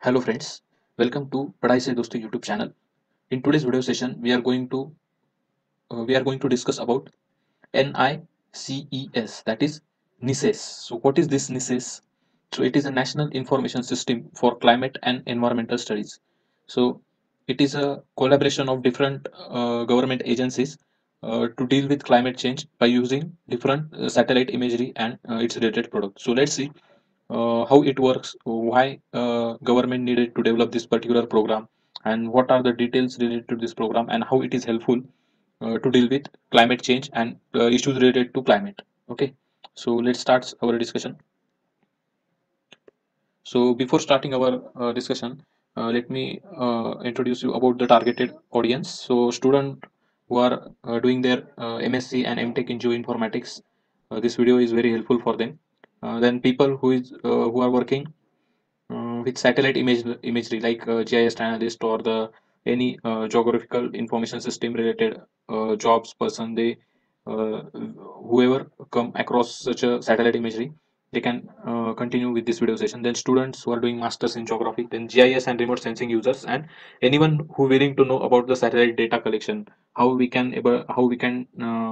Hello friends, welcome to Padhai Se Dosti YouTube channel. In today's video session, we are going to discuss about NICES, that is NICES. So what is this NICES? So it is a National Information System for Climate and Environmental Studies. So it is a collaboration of different government agencies to deal with climate change by using different satellite imagery and its related products. So let's see how it works, why government needed to develop this particular program, and what are the details related to this program, and how it is helpful to deal with climate change and issues related to climate. Okay, so let's start our discussion. So before starting our discussion, let me introduce you about the targeted audience. So student who are doing their MSc and MTech in geoinformatics, this video is very helpful for them. Then people who are working with satellite imagery like GIS analyst or the any geographical information system related jobs person, they uh, whoever come across such a satellite imagery, they can continue with this video session. Then students who are doing masters in geography, then GIS and remote sensing users, and anyone who willing to know about the satellite data collection, how we can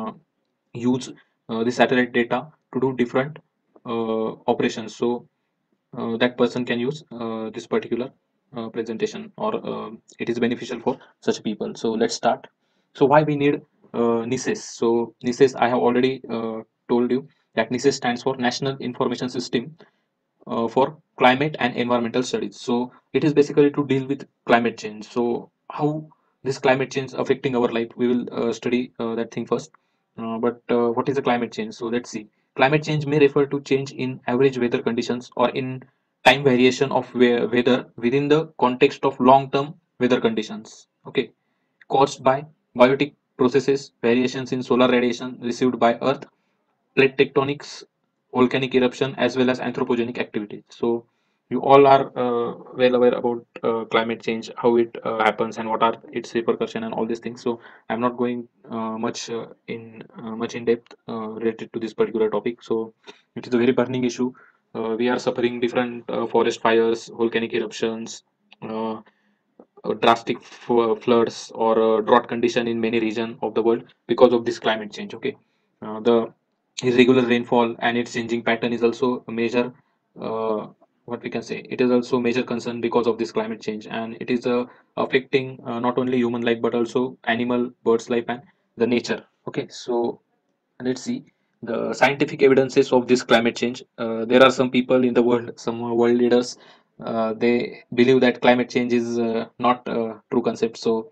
use the satellite data to do different operations. So that person can use this particular presentation, or it is beneficial for such people. So let's start. So why we need NICES? So NICES, I have already told you that NICES stands for National Information System for Climate and Environmental Studies. So it is basically to deal with climate change. So how this climate change affecting our life, we will study that thing first. But what is the climate change? So let's see. Climate change may refer to change in average weather conditions or in time variation of weather within the context of long-term weather conditions. Okay, caused by biotic processes, variations in solar radiation received by Earth, plate tectonics, volcanic eruption, as well as anthropogenic activities. So you all are well aware about climate change, how it happens, and what are its repercussions, and all these things. So I'm not going much in depth related to this particular topic. So it is a very burning issue. We are suffering different forest fires, volcanic eruptions, uh, drastic floods, or drought condition in many regions of the world because of this climate change. Okay, the irregular rainfall and its changing pattern is also a major, uh, what we can say, it is also a major concern because of this climate change, and it is affecting not only human life but also animal, birds life, and the nature. Okay, so let's see the scientific evidences of this climate change. There are some people in the world, some world leaders, they believe that climate change is not a true concept. So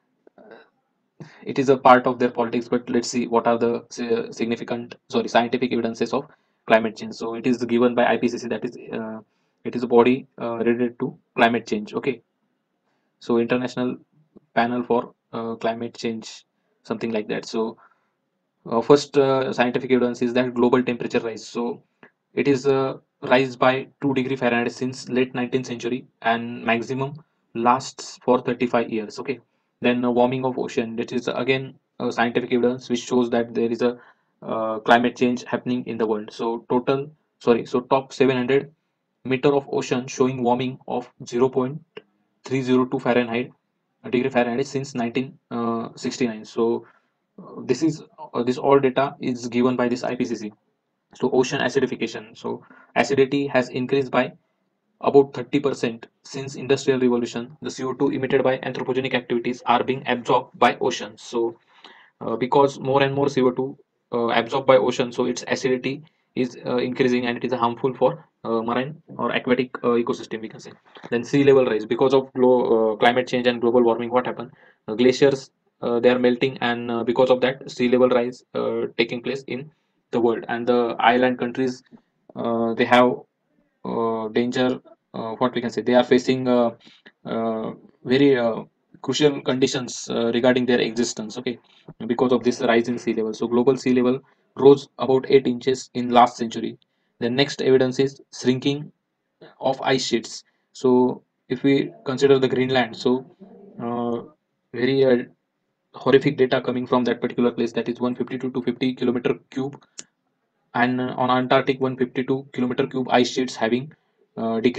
it is a part of their politics, but let's see what are the scientific evidences of climate change. So it is given by IPCC, that is it is a body related to climate change. Okay, so International Panel for Climate Change, something like that. So first scientific evidence is that global temperature rise. So it is rise by 2 degree Fahrenheit since late 19th century, and maximum lasts for 35 years. Okay, then warming of ocean, that is again scientific evidence which shows that there is a climate change happening in the world. So top 700 meter of ocean showing warming of 0.302 Fahrenheit degree Fahrenheit since 1969. So this all data is given by this IPCC. So ocean acidification. So acidity has increased by about 30% since industrial revolution. The CO2 emitted by anthropogenic activities are being absorbed by oceans. So because more and more CO2 absorbed by ocean, so its acidity is increasing, and it is harmful for marine or aquatic ecosystem, we can say. Then sea level rise because of climate change and global warming. What happened? Glaciers, they are melting, and because of that, sea level rise taking place in the world, and the island countries, they have danger. What we can say, they are facing uh, very crucial conditions regarding their existence. Okay, because of this rise in sea level. So global sea level rose about 8 inches in last century. The next evidence is shrinking of ice sheets. So if we consider the Greenland, so very horrific data coming from that particular place, that is 152 to 50 kilometer cube, and on Antarctic 152 kilometer cube ice sheets having decreased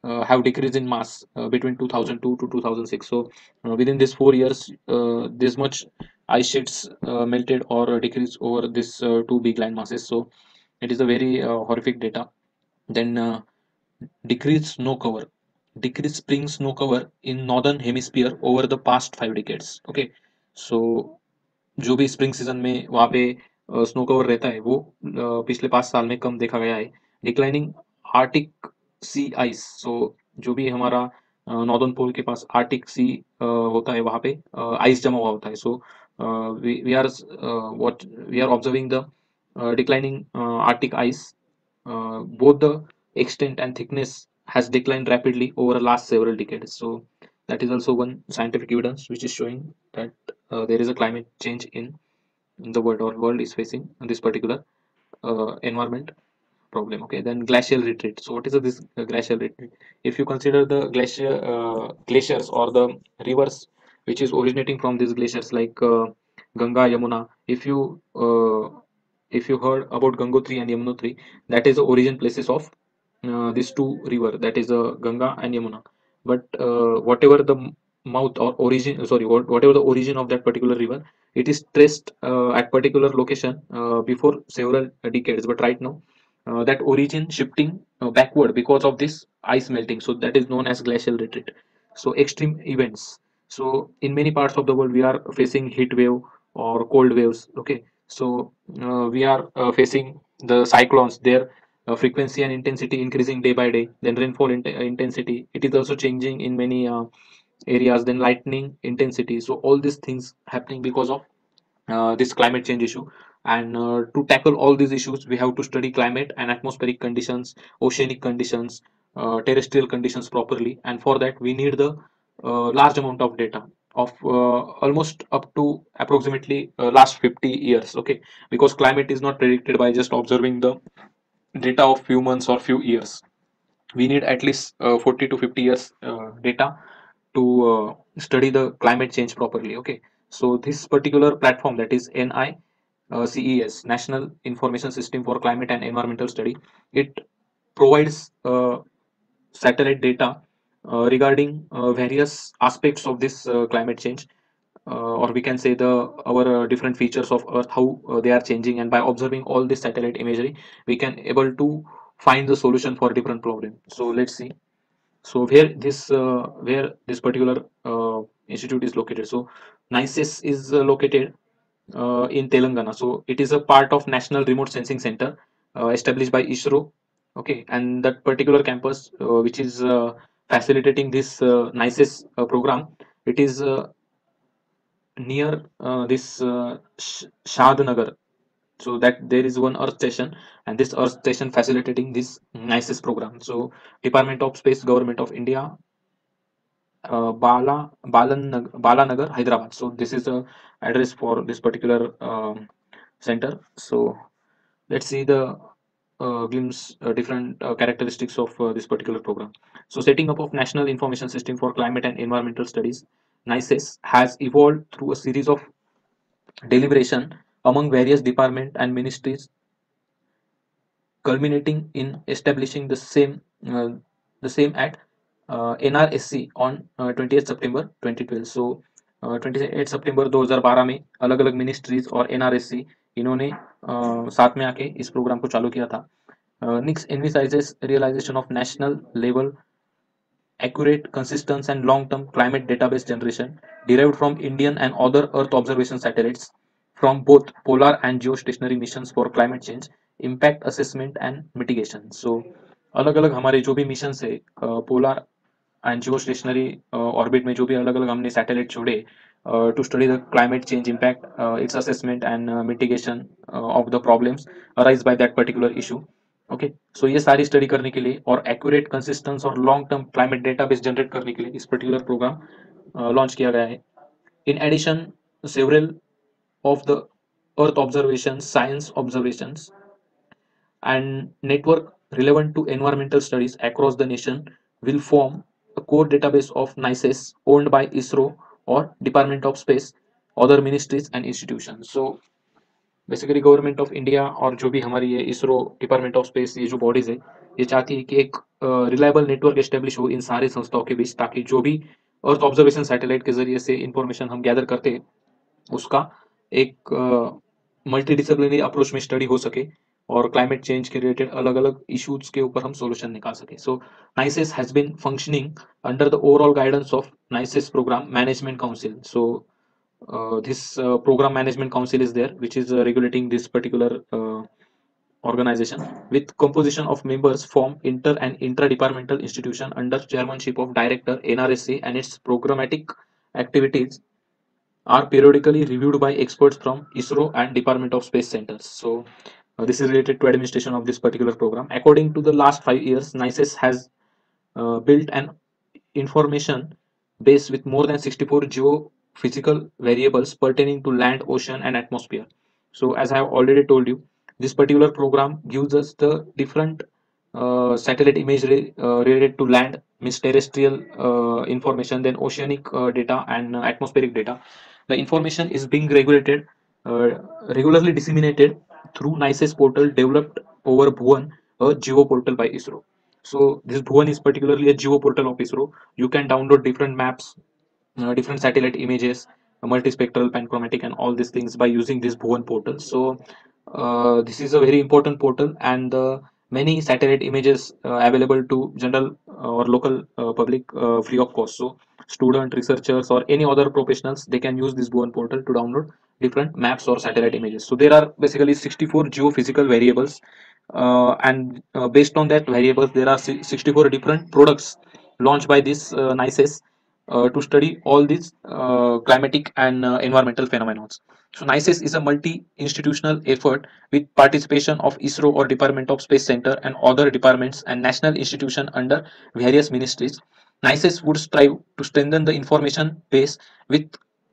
have decreased in mass between 2002 to 2006. So within these 4 years, this much ice sheets melted or decreased over this two big land masses. So it is a very horrific data. Then decreased snow cover, decreased spring snow cover in northern hemisphere over the past 5 decades. Okay, so जो भी spring season में वहाँ पे snow cover रहता है वो पिछले 5 साल में कम देखा गया है. Declining Arctic sea ice, so जो भी हमारा नॉर्दर्न पोल के पास आर्टिक सी होता है वहाँ पे आइस जमा हुआ होता है. So we are what we are observing the declining Arctic ice. Both the extent and thickness has declined rapidly over the last several decades. So that is also one scientific evidence which is showing that there is a climate change in the world, or world is facing this particular environment problem. Okay, then glacial retreat. So what is this glacial retreat? If you consider the glaciers or the rivers which is originating from these glaciers like Ganga, Yamuna, if you heard about Gangotri and Yamunotri, that is the origin places of these two river, that is Ganga and Yamuna. But whatever the mouth or origin, sorry, whatever the origin of that particular river, it is traced at particular location before several decades. But right now, that origin shifting backward because of this ice melting. So that is known as glacial retreat. So extreme events. So in many parts of the world, we are facing heat wave or cold waves. Okay, so we are facing the cyclones. Their frequency and intensity increasing day by day. Then rainfall intensity, it is also changing in many areas. Then lightning intensity. So all these things happening because of this climate change issue. And to tackle all these issues, we have to study climate and atmospheric conditions, oceanic conditions, terrestrial conditions properly. And for that, we need the large amount of data of almost up to approximately last 50 years. Okay, because climate is not predicted by just observing the data of few months or few years. We need at least 40 to 50 years data to study the climate change properly. Okay, so this particular platform, that is NICES, National Information System for Climate and Environmental Study, it provides satellite data regarding various aspects of this climate change, or we can say the our different features of Earth, how they are changing. And by observing all this satellite imagery, we can able to find the solution for different problem. So let's see. So where this particular institute is located. So NICES is located in Telangana. So it is a part of National Remote Sensing Center established by ISRO. Okay, and that particular campus which is facilitating this NICES program, it is near this Shadnagar. So that there is one Earth station, and this Earth station facilitating this NICES program. So Department of Space, Government of India, Balanagar, Hyderabad. So this is the address for this particular center. So let's see the glimpse different characteristics of this particular program. So setting up of National Information System for Climate and Environmental Studies, NICES, has evolved through a series of deliberation among various departments and ministries, culminating in establishing the same at NRSC on 20th September 2012. So 28 सितंबर 2012 में अलग अलग ministries और NRSC इन्होंने साथ में आके इस प्रोग्राम को चालू किया था. NICS envisages realization of national level accurate, consistent, and long-term climate database generation derived from Indian and other Earth observation satellites from both polar and geostationary missions for climate change, impact assessment and mitigation. So अलग अलग हमारे जो भी mission है polar and geostationary orbit में जो भी अलग अलग हमने सैटेलाइट छोड़े to study the climate change impact, it's assessment and mitigation of the problems arise by that particular issue. Okay, so ये सारी स्टडी करने के लिए और एक्यूरेट, कंसिस्टेंस और long term climate database generate करने के लिए इस पर्टिकुलर प्रोग्राम लॉन्च किया गया है. In addition, several of the Earth observations, science observations, and network relevant to environmental studies across the nation will form a core database of NICES owned by ISRO or Department of Space, other ministries and institutions. So basically government of India और जो भी हमारी ये ISRO, department of space, ये जो bodies है, ये चाहती है कि एक रिलायबल नेटवर्क एस्टेब्लिश हो इन सारे संस्थाओं के बीच, ताकि जो भी अर्थ ऑब्जर्वेशन सैटेलाइट के जरिए से इंफॉर्मेशन हम गैदर करते हैं उसका एक मल्टी डिसिप्लिनरी अप्रोच में स्टडी हो सके और क्लाइमेट चेंज के रिलेटेड अलग अलग इश्यूज के ऊपर हम सोल्यूशन निकाल सके. So NICES has been functioning under the overall guidance of NICES program management council. So this program management council is there, which is regulating this particular organization, with composition of members from inter and intra-departmental institution under chairmanship of director NRSC, and its programmatic activities are periodically reviewed by experts from ISRO and Department of Space Centers. So this is related to administration of this particular program. According to the last 5 years, NICES has built an information base with more than 64 geophysical variables pertaining to land, ocean, and atmosphere. So as I have already told you, this particular program gives us the different satellite imagery related to land, means terrestrial information, then oceanic data and atmospheric data. The information is being uh, regularly disseminated through NICES portal developed over Bhuvan, a geo portal by ISRO. So this Bhuvan is particularly a geo portal of ISRO. You can download different maps, different satellite images, multispectral, panchromatic, and all these things by using this Bhuvan portal. So this is a very important portal, and many satellite images available to general or local public free of cost. So student, researchers, or any other professionals, they can use this Bhuvan portal to download different maps or satellite images. So there are basically 64 geophysical variables, and based on that variables, there are 64 different products launched by this NICES to study all these climatic and environmental phenomena. So NICES is a multi-institutional effort with participation of ISRO or Department of Space Center and other departments and national institutions under various ministries. NICES would strive to strengthen the information base with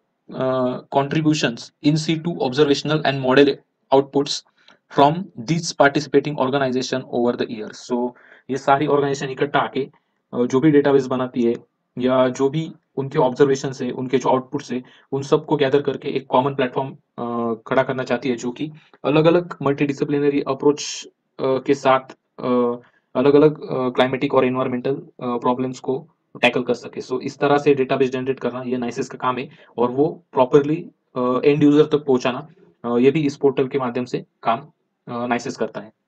contributions in situ observational and model outputs from these participating organization over the years. So ये सारी organisation इकट्ठा आके जो भी database बनाती है या जो भी उनके ऑब्जर्वेशन से उनके जो आउटपुट से उन सबको गैदर करके एक कॉमन प्लेटफॉर्म खड़ा करना चाहती है, जो कि अलग अलग मल्टी डिसिप्लिनरी अप्रोच के साथ अलग अलग क्लाइमेटिक और इन्वायरमेंटल प्रॉब्लम्स को टैकल कर सके. सो इस तरह से डेटाबेस जनरेट करना ये नाइसेस का काम है, और वो प्रॉपरली एंड यूजर तक पहुंचाना ये भी इस पोर्टल के माध्यम से काम नाइसेस करता है.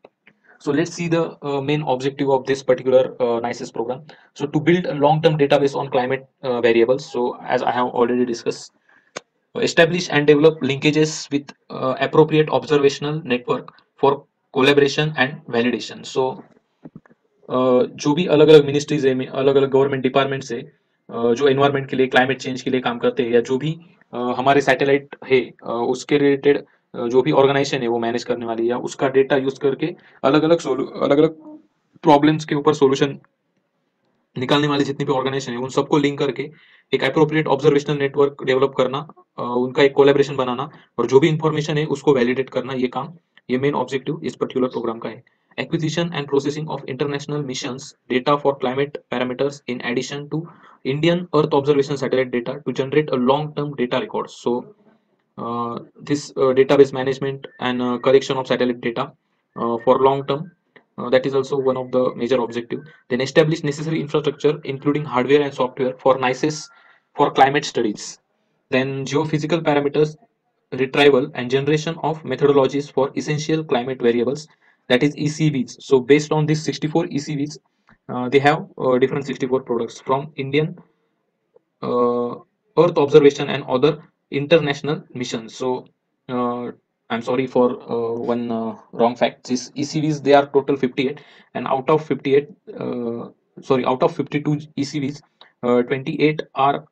So let's see the main objective of this particular NICES program. So to build a long-term database on climate variables. So as I have already discussed, establish and develop linkages with appropriate observational network for collaboration and validation. So जो भी अलग अलग ministries है, अलग अलग government departments है, जो environment के लिए, क्लाइमेट चेंज के लिए काम करते हैं, या जो भी हमारे सैटेलाइट है उसके रिलेटेड जो भी ऑर्गेनाइजेशन है वो मैनेज करने वाली, या उसका डेटा यूज करके अलग अलग प्रॉब्लम्स के ऊपर सोल्यूशन निकालने वाली जितनी भी ऑर्गेनाइजेशन है उन सबको लिंक करके एक अप्रोप्रिएट ऑब्जर्वेशनल नेटवर्क डेवलप करना, उनका एक कोलेब्रेशन बनाना, और जो भी इंफॉर्मेशन है उसको वैलिडेट करना, ये काम, ये मेन ऑब्जेक्टिव इस पर्टिकुलर प्रोग्राम का है. Acquisition and processing of international missions data for climate parameters in addition to Indian Earth observation satellite data to generate a long-term data records. So this database management and collection of satellite data for long term, that is also one of the major objective. Then establish necessary infrastructure including hardware and software for NICES for climate studies. Then geophysical parameters retrieval and generation of methodologies for essential climate variables, that is ECVs. So based on these 64 ECVs, they have different 64 products from Indian uh, Earth observation and other international missions. So I'm sorry for one wrong fact. These ECVs, they are total 58, and out of 58, out of 52 ECVs, 28 are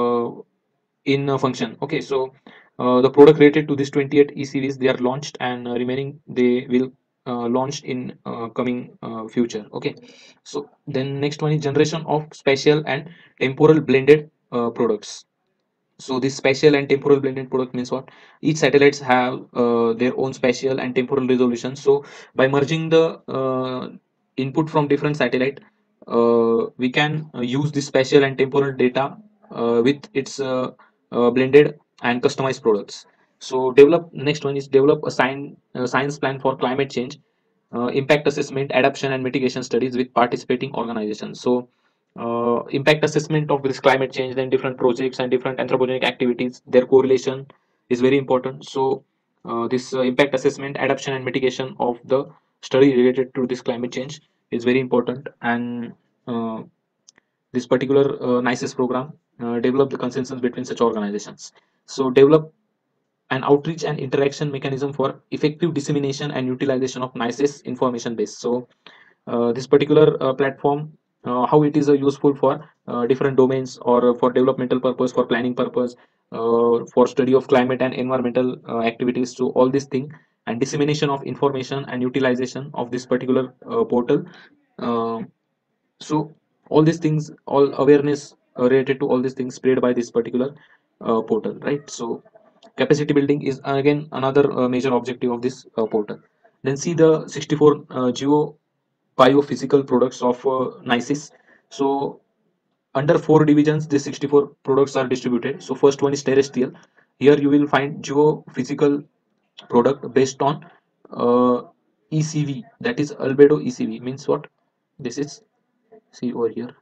in function. Okay, so the product related to this 28 ECVs, they are launched, and remaining they will launch in coming future. Okay, so then next one is generation of spatial and temporal blended products. So this spatial and temporal blended product means what? Each satellites have their own spatial and temporal resolution. So by merging the input from different satellite, we can use this spatial and temporal data with its blended and customized products. So develop, next one is develop a science plan for climate change, impact assessment, adaptation and mitigation studies with participating organizations. So impact assessment of this climate change, then different projects and different anthropogenic activities, their correlation is very important. So this impact assessment, adaptation and mitigation of the study related to this climate change is very important. And uh, this particular NICES program develop the consensus between such organizations. So develop an outreach and interaction mechanism for effective dissemination and utilization of NICES information base. So this particular platform, how it is useful for different domains, or for developmental purpose, for planning purpose, for study of climate and environmental activities. So all these things, and dissemination of information and utilization of this particular portal. Uh, so all these things, all awareness related to all these things spread by this particular portal, right? So capacity building is again another major objective of this portal. Then see the 64 geo biophysical products of NICES. So under four divisions, these 64 products are distributed. So first one is terrestrial. Here you will find geophysical product based on uh, ECV, that is albedo ECV. Means what? This is, see over here,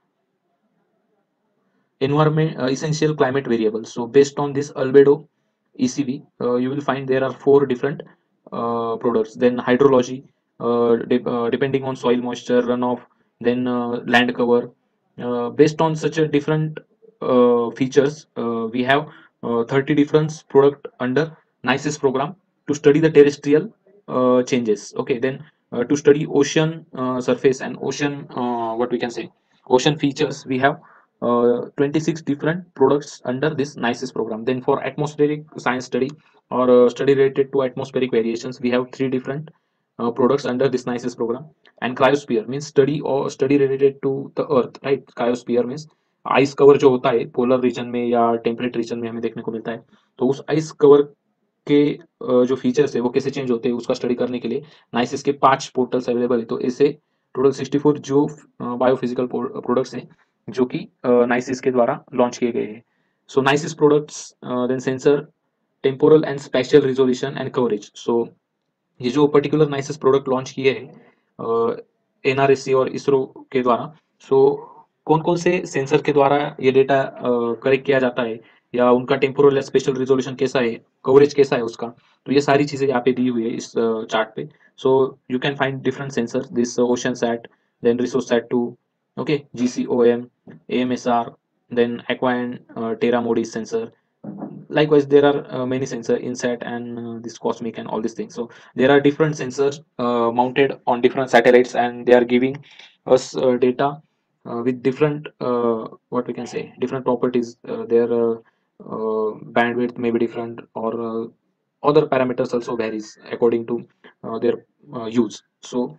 environment essential climate variables. So based on this albedo ECV, you will find there are four different products. Then hydrology, depending on soil moisture, runoff, then land cover. Based on such a different features, we have 30 different product under NICES program to study the terrestrial changes. Okay, then to study ocean surface and ocean, what we can say, ocean features, we have 26 different products under this NICES program. Then for atmospheric science study, or study related to atmospheric variations, we have three different products under this NICES program. And cryosphere means study, or study related to the earth, right? Cryosphere means ice cover जो होता है polar region में या temperate region में हमें देखने को मिलता है, तो उस आइस कवर के जो फीचर्स है वो कैसे चेंज होते हैं उसका स्टडी करने के लिए नाइसिस के 5 पोर्टल्स अवेलेबल है। तो ऐसे टोटल 64 जो बायोफिजिकल प्रोडक्ट्स हैं जो कि नाइसिस के द्वारा लॉन्च किए गए हैं। So NICES products, then sensor, temporal and spatial resolution and coverage. So ये जो पर्टिकुलर नाइसेस प्रोडक्ट लॉन्च किए हैं एनआरएससी और इसरो के द्वारा, सो कौन कौन से सेंसर के द्वारा ये डेटा कलेक्ट किया जाता है, या उनका टेम्पोरल या स्पेशल रिजोल्यूशन कैसा है, कवरेज कैसा है उसका, तो ये सारी चीजें यहाँ पे दी हुई है इस चार्ट पे। So you can find different sensor, this oceansat, then resourcesat 2, okay, GCOM, AMSR, then aqua and terra modis sensor. Likewise there are many sensor insat and this cosmic and all these things. So there are different sensors mounted on different satellites, and they are giving us data with different what we can say, different properties. Their bandwidth may be different, or other parameters also varies according to their use. So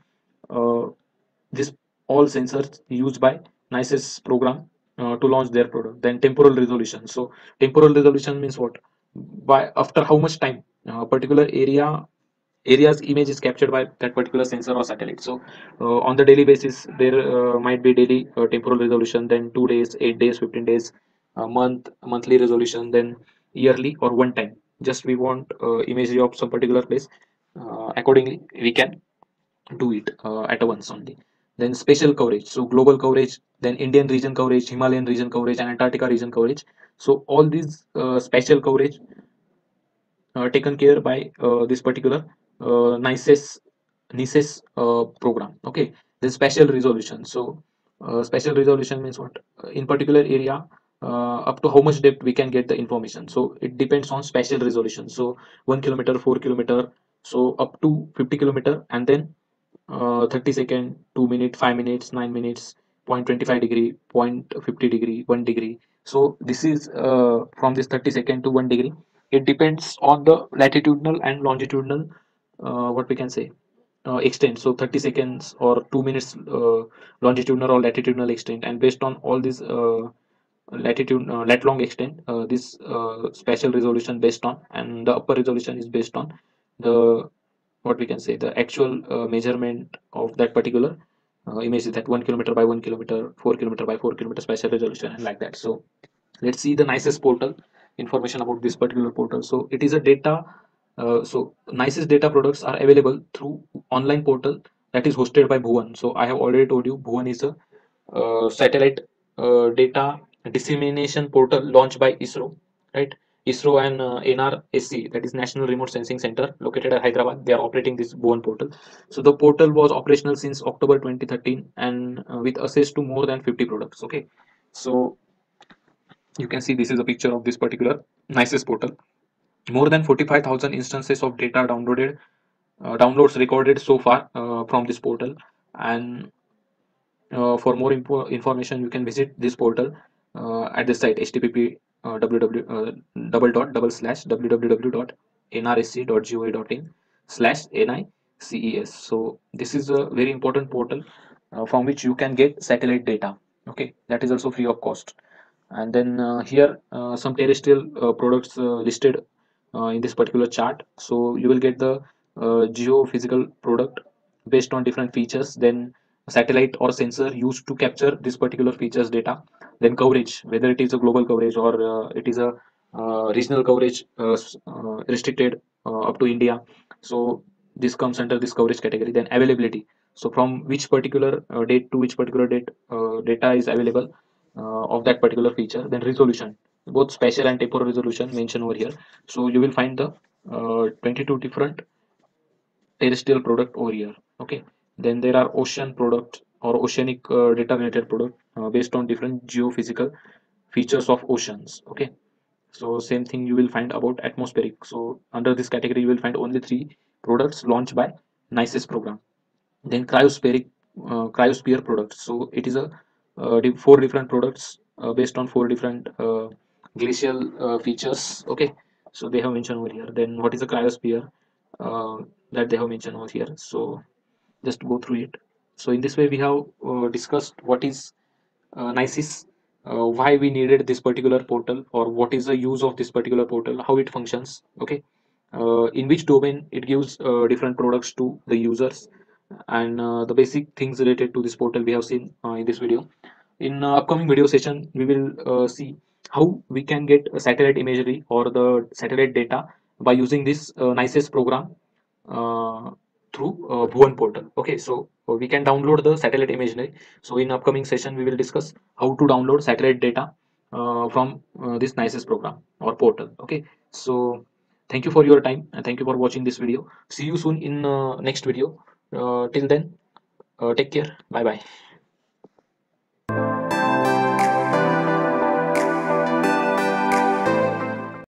this all sensors used by NICES program to launch their product. Then temporal resolution. So temporal resolution means what? By after how much time particular area's image is captured by that particular sensor or satellite. So on the daily basis, there might be daily temporal resolution, then 2 days, 8 days, 15 days, monthly resolution, then yearly or one time. Just we want imagery of some particular place. Accordingly, we can do it at once only. Then spatial coverage, so global coverage, then Indian region coverage, Himalayan region coverage, and Antarctica region coverage. So all these spatial coverage taken care by this particular NICES program. Okay, then spatial resolution. So spatial resolution means what? In particular area, up to how much depth we can get the information. So it depends on spatial resolution. So 1 kilometer, 4 kilometer, so up to 50 kilometer, and then 30 second, 2 minute, 5 minutes, 9 minutes, 0.25 degree, 0.50 degree, 1 degree. So this is from this 30 second to 1 degree. It depends on the latitudinal and longitudinal, what we can say, extent. So 30 seconds or 2 minutes longitudinal or latitudinal extent, and based on all these latitude lat long extent, this spatial resolution based on, and the upper resolution is based on the, what we can say, the actual measurement of that particular image, is that 1 kilometer by 1 kilometer, 4 kilometer by 4 kilometer spatial resolution, and like that. So let's see the nicest portal. information about this particular portal. So it is a data. So NICES data products are available through online portal that is hosted by Bhuvan. So I have already told you Bhuvan is a satellite data dissemination portal launched by ISRO, right? ISRO and NRSC, that is National Remote Sensing Center, located at Hyderabad. They are operating this Bhuvan portal. So the portal was operational since October 2013 and with access to more than 50 products. Okay, so you can see this is a picture of this particular NICES portal. More than 45,000 instances of data downloads recorded so far from this portal. And for more information, you can visit this portal at the site http www double dot double slash www.nrsc.gov.in/NICES. So this is a very important portal from which you can get satellite data. Okay, that is also free of cost. And then here some terrestrial products listed in this particular chart. So you will get the geophysical product based on different features, then satellite or sensor used to capture this particular features data, then coverage, whether it is a global coverage or it is a regional coverage restricted up to India. So this comes under this coverage category. Then availability, so from which particular date to which particular date data is available of that particular feature. Then resolution, both spatial and temporal resolution mentioned over here. So you will find the 22 different terrestrial product over here. Okay, then there are ocean product or oceanic data related product based on different geophysical features of oceans. Okay, so same thing you will find about atmospheric. So under this category you will find only three products launched by NICES program. Then cryosphere products, so it is a four different products based on four different glacial features. Okay, so they have mentioned over here. Then what is a cryosphere, uh, that they have mentioned over here. So just go through it. So in this way we have discussed what is NICES, why we needed this particular portal, or what is the use of this particular portal, how it functions. Okay, in which domain it gives different products to the users, and the basic things related to this portal we have seen in this video. In upcoming video session we will see how we can get a satellite imagery or the satellite data by using this NICES program uh, through Bhuvan portal. Okay, so we can download the satellite imagery. So in upcoming session we will discuss how to download satellite data from this NICES program or portal. Okay, so thank you for your time and thank you for watching this video. See you soon in next video. Till then, take care. Bye bye.